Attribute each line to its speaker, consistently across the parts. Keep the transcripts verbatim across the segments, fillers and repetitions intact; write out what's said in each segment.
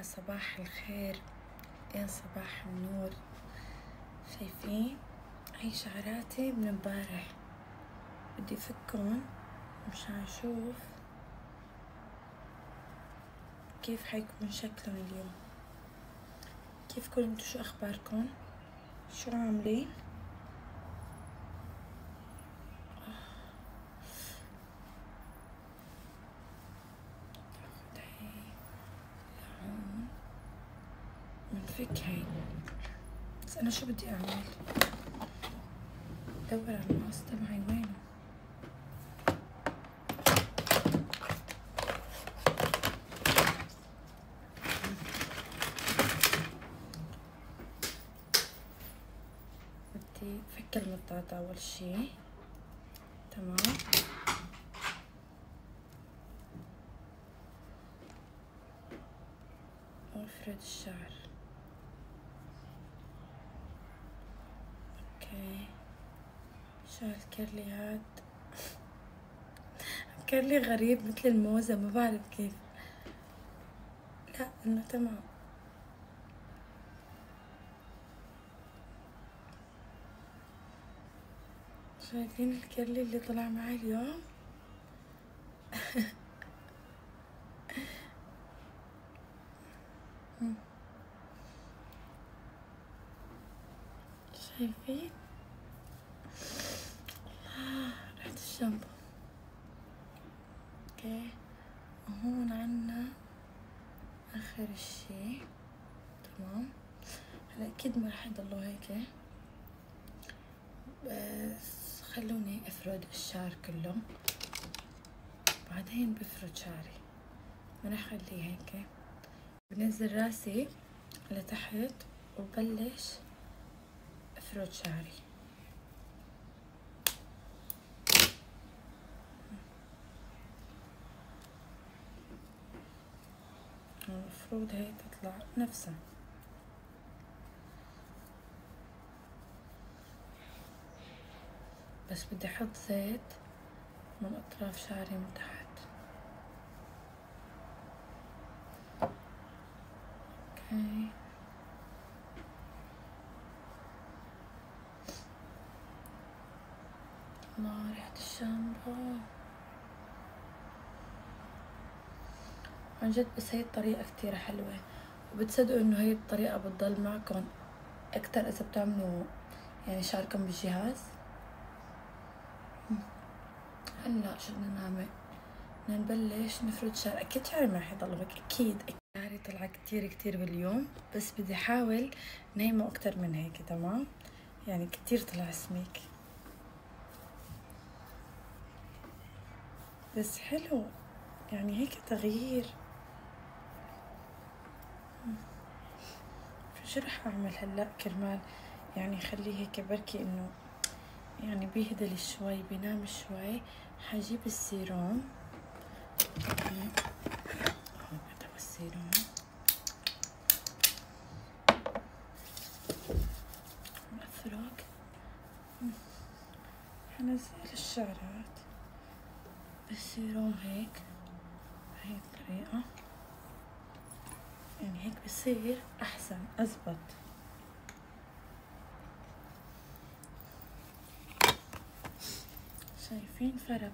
Speaker 1: صباح الخير، يا صباح النور. شايفين هي شعراتي من امبارح، بدي افكهم مشان اشوف كيف حيكون شكلهم اليوم. كيفكم انتو؟ شو اخباركم؟ شو عاملين؟ منفك هاي، بس انا شو بدي اعمل؟ دور على المقص تبعي وينه؟ بدي فك المطاطة اول شي. تمام، وافرد الشعر. اوكي، شو هالكيرلي هاد؟ كيرلي غريب مثل الموزة، ما بعرف كيف. لا انه تمام. شايفين الكيرلي اللي طلع معي اليوم؟ شايفين؟ الله، ريحة الشامبو. اوكي، وهون عنا اخر الشي. تمام، هلا اكيد ما رح يضلوا هيك، بس خلوني افرد الشعر كله، بعدين بفرد شعري. ما رح اخليه هيك. بنزل راسي لتحت وبلش افرد شعري. المفروض هي تطلع نفسها، بس بدي احط زيت من اطراف شعري من تحت. اوكي، الله ريحة الشامبو عن جد. بس هي الطريقة كتير حلوة، وبتصدقوا انه هي الطريقة بتضل معكم اكتر اذا بتعملوا يعني شعركم بالجهاز. هلا شو بدنا نعمل؟ بدنا نبلش نفرد شعر. اكيد شعري ما رح يضل هيك، اكيد شعري طلع كتير كتير باليوم، بس بدي احاول نايمه اكتر من هيك. تمام، يعني كتير طلع سميك، بس حلو يعني هيك تغيير. شو رح اعمل هلا كرمال يعني خليه هيك بركي انه يعني بيهدل شوي، بينام شوي. حجيب السيروم. هذا السيروم افرك. حنزل الشعرات بالسيروم هيك، بهي الطريقة. يعني هيك بصير احسن، ازبط. شايفين فرق؟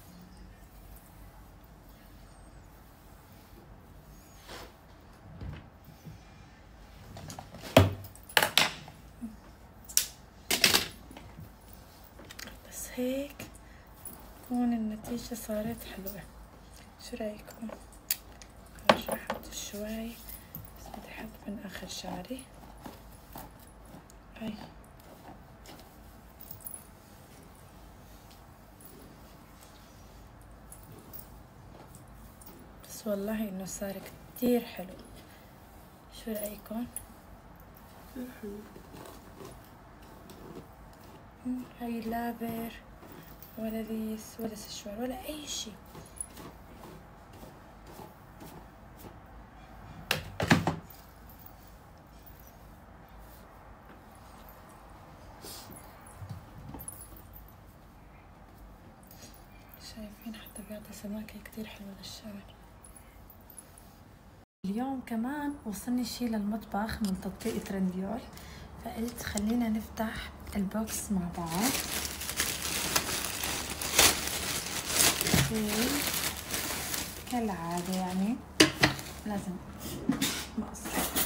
Speaker 1: بس هيك تكون النتيجة صارت حلوة. شو رايكم؟ برجع احط شوي، بس بدي احط من اخر شعري. هاي بس والله انه صار كتير حلو. شو رايكم؟ هاي لافر ولا ليس ولا سشوار ولا اي شي. شايفين؟ حتى بيعطي سماكة كتير حلوة للشعر. اليوم كمان وصلني شي للمطبخ من تطبيق ترنديول، فقلت خلينا نفتح البوكس مع بعض. كالعادة يعني لازم مقص.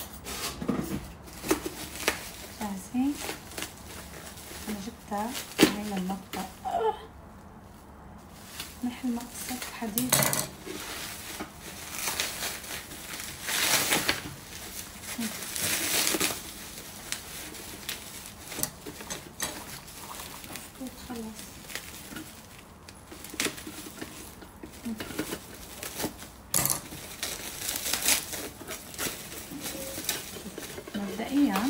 Speaker 1: جاهزين؟ أنا جبتها هاي للمطبخ. محل مقص حديد. خلص. مبدئيا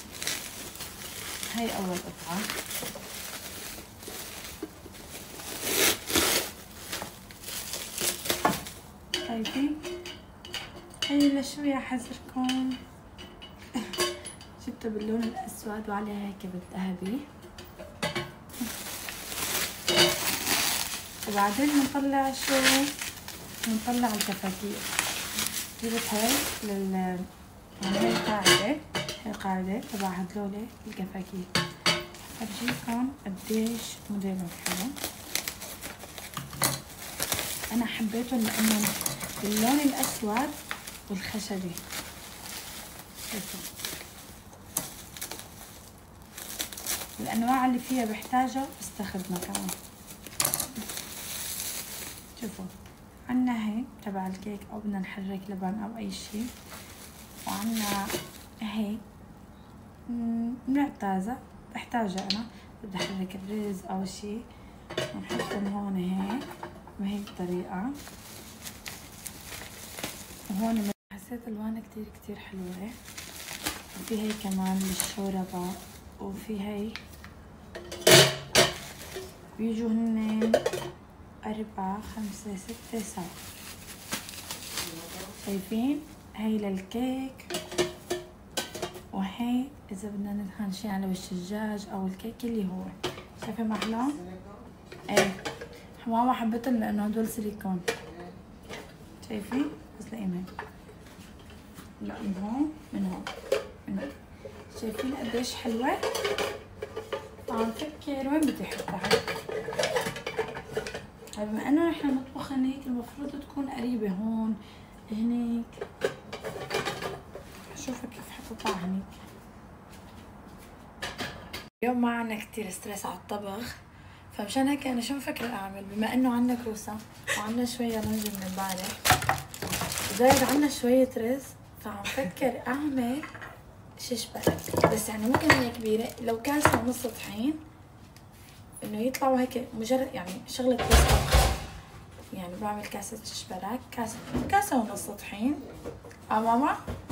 Speaker 1: هاي أول قطعة. شايفين؟ هاي لشوي أحذركم جبتها باللون الأسود وعليها هيك بالذهبي. وبعدين بنطلع شو؟ بنطلع الكفاكير. جبت هاي لل يعني هاي قاعدة، هاي قاعدة تبع هدول الكفاكير. فرجيكم قديش موديلهم حلو. أنا حبيتهم لأنهم باللون الأسود والخشبي. شوفوا الأنواع اللي فيها بحتاجها بستخدمها كمان. شوفوا عنا هي تبع الكيك أو بدنا نحرك لبن أو أي شي، وعنا هي معتازة بحتاجها أنا بدي أحرك الرز أو شي، ونحطهم هون هيك بهي الطريقة. وهون حسيت ألوانها كتير كتير حلوة. وفي هي كمان للشوربة، وفي هي بيجوا هن أربعة خمسة ستة سبعة. شايفين؟ هي للكيك، وهي إذا بدنا ندهن شي على وش الدجاج أو الكيك اللي هو. شايفة محلهم؟ ايه ماما حبتهم لأنه هدول سيليكون. شايفين؟ بس لقيهم لا من هون من هون من هون. شايفين قديش حلوة؟ عم فكر وين بدي احطها. بما انه نحن نطبخ هنيك المفروض تكون قريبة هون هنيك. شوفوا كيف حطيتها هنيك. اليوم ما عنا كتير ستريس على الطبخ، فمشان هيك انا شو مفكرة اعمل. بما انه عنا كوسة وعنا شوية رنجة من امبارح زايد عنا شوية رز، فعم فكر اعمل شيش برك. بس يعني ممكن هي كبيرة، لو كاسة ونص طحين انه يطلعوا هيك مجرد يعني شغلة بس طبخ. يعني بعمل كاسة شيش برك، كاسة كاسة ونص طحين. اه ماما؟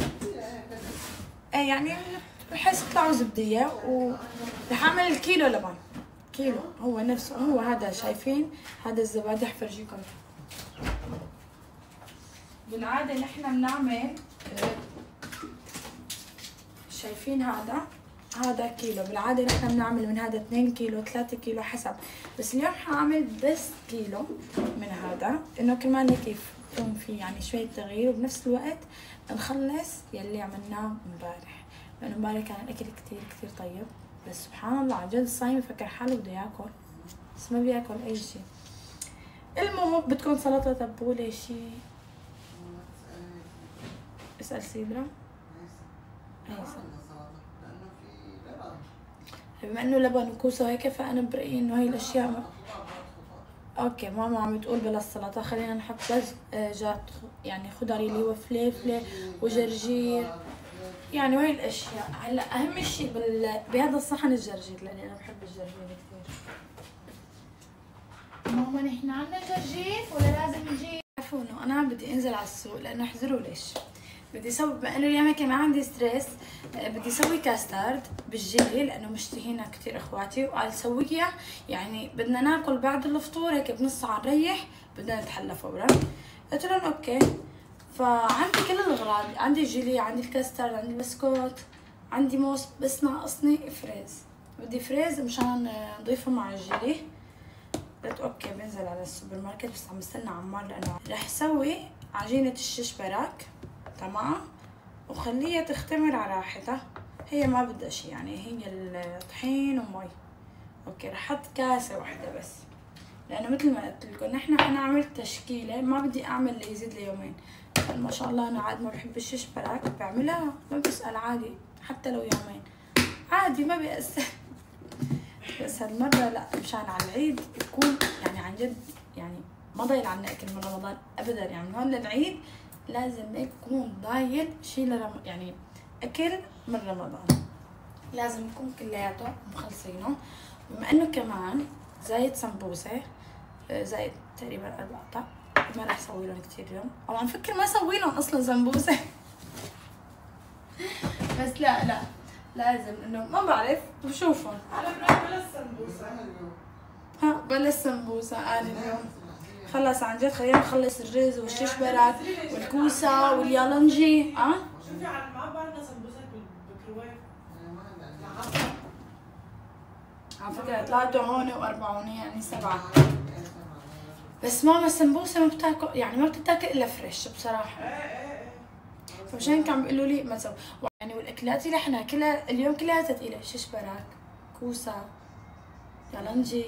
Speaker 1: ايه يعني بحيث يطلعوا زبدية. ورح اعمل الكيلو لبن، كيلو هو نفسه هو هذا. شايفين هذا الزبادي؟ حفرجيكم. بالعادة نحن بنعمل، شايفين هذا هذا كيلو. بالعادة نحن بنعمل من هذا اثنين كيلو ثلاثة كيلو حسب، بس اليوم حاعمل بس كيلو من هذا، انه كمان كيف يكون في يعني شوية تغيير، وبنفس الوقت نخلص يلي عملناه امبارح. لانه امبارح كان الاكل كتير كتير طيب، بس سبحان الله عن جد الصايم يفكر حاله بده ياكل بس ما بياكل اي شيء. المهم بتكون سلطة تبولة شي. اسأل سيدرا. بما انه لبن وكوسه وهيك، فانا برايي انه هي الاشياء ما... اوكي ماما عم بتقول بلا السلطه خلينا نحط بس جات يعني خضري اللي هو فليفله وجرجير يعني، وهي الاشياء. هلا اهم شيء بال... بهذا الصحن الجرجير، لاني انا بحب الجرجير كثير. ماما نحن عندنا جرجير ولا لازم نجيب؟ عرفوا انه انا بدي انزل على السوق، لانه احذروا ليش بدي اسوي. بما انه اليوم هيك ما عندي ستريس، بدي اسوي كاسترد بالجيلي لانه مشتهينها كثير اخواتي، وقال سويها يعني بدنا ناكل بعد الفطور هيك بنص ساعه نريح، بدنا نتحلى فورا. قلت لهم اوكي. فعندي كل الاغراض، عندي الجيلي، عندي الكاسترد، عندي البسكوت، عندي موز، بس ناقصني فريز. بدي فريز مشان نضيفه مع الجيلي. قلت اوكي بنزل على السوبر ماركت، بس عم بستنى عمار لانه رح اسوي عجينه الشيش براك. تمام، وخليها تختمر على راحتها. هي ما بدها شي يعني، هي الطحين ومي. اوكي رح احط كاسة واحدة بس، لانه مثل ما قلت لكم نحن انا عملت تشكيلة ما بدي اعمل ليزيد ليومين. ما شاء الله انا عاد ما بحب الششبرك، بعملها ما بسأل عادي حتى لو يومين عادي ما بيأثر. بس هالمرة لا، مشان على العيد يكون يعني عن جد يعني ما ضايل عنا اكل من رمضان ابدا، يعني من هون للعيد لازم يكون ضايل شي لرم... يعني اكل من رمضان لازم يكون كلياته مخلصينه. بما انه كمان زايد سمبوسه، زايد تقريبا اربع قطع، ما راح اسوي لهم كثير اليوم، او عم فكر ما اسوي لهم اصلا سمبوسه. بس لا لا لازم انه ما بعرف بشوفهم.
Speaker 2: على برايي بلا السمبوسه
Speaker 1: ها بلا السمبوسه انا اليوم خلص عن جد. خلينا نخلص الرز والششبرك والكوسه واليالنجي. اه
Speaker 2: شوفي على ما بعرفنا سمبوسه بالميكروويف
Speaker 1: على فكره ثلاثه هون واربعه يعني سبعه. بس ماما السمبوسه ما بتاكل يعني ما بتتاكل الا فريش بصراحه.
Speaker 2: ايه ايه ايه
Speaker 1: فمشان هيك عم بيقولوا لي ما تسوي يعني. والاكلات اللي احنا كلها اليوم كلها ثقيله، ششبرك، كوسه، يالنجي.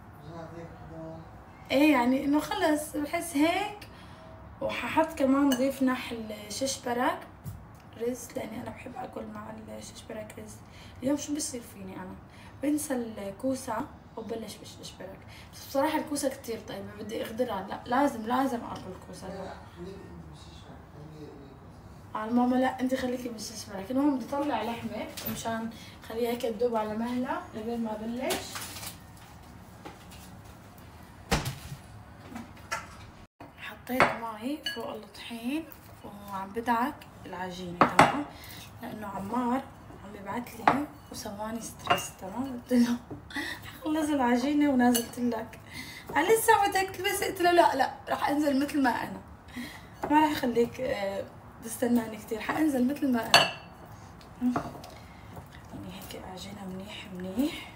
Speaker 1: ايه يعني انه خلص بحس هيك. وححط كمان ضيف نحل ششبرك رز، لاني انا بحب اكل مع الششبرك رز. اليوم شو بصير فيني انا بنسى الكوسه وبلش بالششبرك. بس بصراحه الكوسه كتير طيبه بدي اخضرها. لا لازم لازم اكل كوسه اليوم. على ماما لا انت خليكي بالششبرك. المهم بدي اطلع لحمه مشان خليها هيك تذوب على مهلها لبين ما بلش. حطيت مي فوق الطحين وعم بدعك العجينه تمام، لانه عمار عم بيبعت لي وسواني ستريس تمام. قلت له حخلص العجينه ونازلت لك قال لسه بدك تلبسي. قلت له لا لا راح انزل مثل ما انا، ما راح اخليك أه تستناني كثير، حانزل مثل ما انا. خليني هيك اعجنها منيح منيح.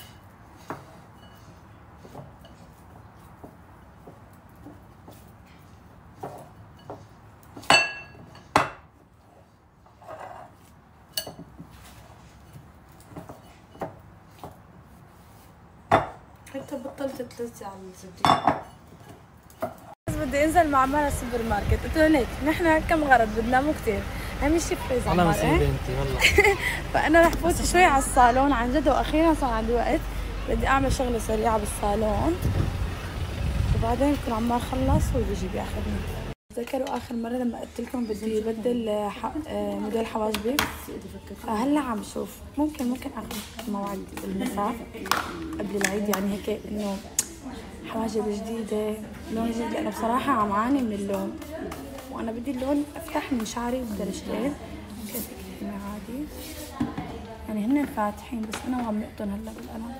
Speaker 1: حتى بطلت تلزي على الزبدة. بس بدي انزل مع عمار السوبر ماركت. قلت له ليك نحن كم غرض بدنا مو كثير، اهم شيء فريز عمار.
Speaker 3: والله مصيبه انت والله.
Speaker 1: فانا رح فوت شوي على الصالون عن جد، واخيرا صار عندي وقت بدي اعمل شغله سريعه بالصالون، وبعدين يكون عمار خلص ويجي بياخذني. تذكروا اخر مره لما قلت لكم بدي بدل موديل حواجبي؟ فهلا عم شوف ممكن ممكن اخذ موعد بالمساء قبل العيد، يعني هيك انه حواجب جديده لون جديد، لانه بصراحه عم عاني من اللون، وانا بدي اللون افتح من شعري بدرجتين. كيف هيك عادي يعني هن فاتحين، بس انا وعم نقطن هلا بالقلم.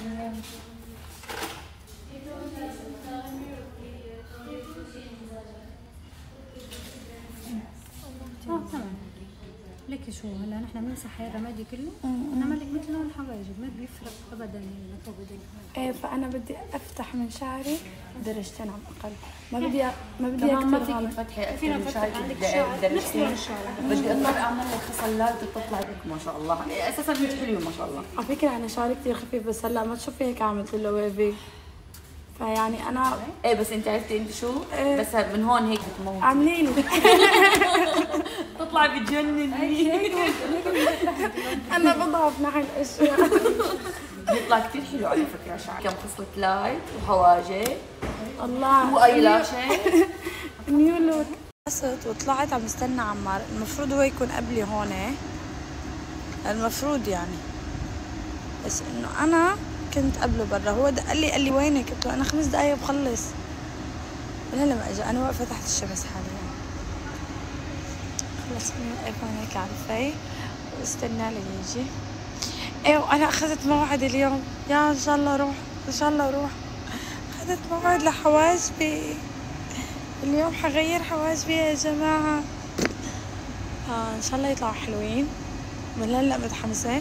Speaker 4: اه تمام. لك شو هلا نحن بنمسح هذا الرمادي كله، انما لك مثل لون الحواجب ما بيفرق ابدا يعني فوق بدل.
Speaker 1: ايه فانا بدي افتح من شعري درجتين على الاقل، ما بدي ما بدي
Speaker 5: كمان ما
Speaker 1: اكثر
Speaker 5: فيك
Speaker 1: غامق.
Speaker 5: تفتحي اكثر
Speaker 4: فينا
Speaker 5: من
Speaker 4: نفتح
Speaker 5: شعرك
Speaker 4: عندك شعر نفس لون
Speaker 5: بدرجتين.
Speaker 4: الشعر.
Speaker 5: بدي اضطر اعمل لك خصلات تطلع لك ما شاء الله، اساسا انت حلوه ما شاء الله.
Speaker 1: على فكره انا شعري كثير خفيف، بس هلا ما تشوفي هيك عملت له ويفي، فيعني انا
Speaker 5: ايه بس انت عرفتي انت شو؟
Speaker 1: إيه.
Speaker 5: بس من هون هيك بتموت
Speaker 1: عاملين لي
Speaker 5: تطلع بتجنن.
Speaker 1: انا بضعف نحو الاشياء.
Speaker 5: بيطلع كثير حلو على فكره شعرك، كم خصله لايت وحواجب
Speaker 1: الله
Speaker 5: وايلاشات.
Speaker 1: نيو لوك. قصت وطلعت عم استنى عمار، المفروض هو يكون قبلي هون، المفروض يعني، بس انه انا كنت قبله برا. هو دق لي قال لي وينك؟ قلت له انا خمس دقايق بخلص. هلا ما اجى، انا واقفه تحت الشمس حاليا. خلص اني واقفه هيك على الفي واستنى لي يجي. ايه وانا اخذت موعد اليوم، يا ان شاء الله اروح ان شاء الله اروح. اخذت موعد لحواجبي اليوم، حغير حواجبي يا جماعه. آه ان شاء الله يطلعوا حلوين. من هلا متحمسه.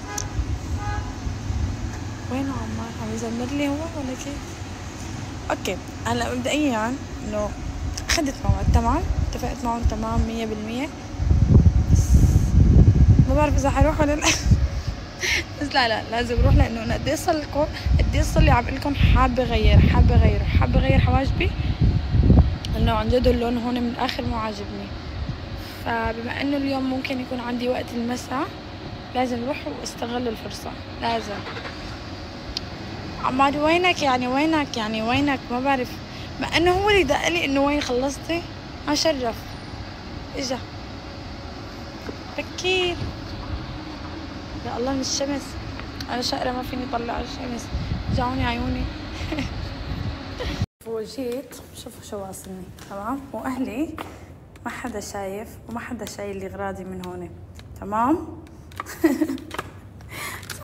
Speaker 1: وينه عمار؟ عم يزمر لي هو ولا كيف؟ اوكي هلا مبدئيا انه اخذت موعد تمام اتفقت معهم تمام مية بالمية، بس ما بعرف اذا حروح ولا لا. بس لا لا لازم اروح، لانه انا قد ايه صار لكم قد ايه صار لي عم اقول لكم حابه اغير حابه اغير حابه اغير حواجبي، انه عن جد اللون هون من الاخر مو عاجبني. فبما انه اليوم ممكن يكون عندي وقت المساء لازم اروح واستغل الفرصه. لازم عمار وينك يعني وينك يعني وينك ما بعرف، مع انه هو اللي دق لي انه وين خلصتي. ما شرف اجا بكير. يا الله من الشمس، انا شقرة ما فيني اطلع الشمس، جاوني عيوني. وجيت شوفوا شو واصلني تمام، واهلي ما حدا شايف وما حدا شايل لي اغراضي من هون تمام.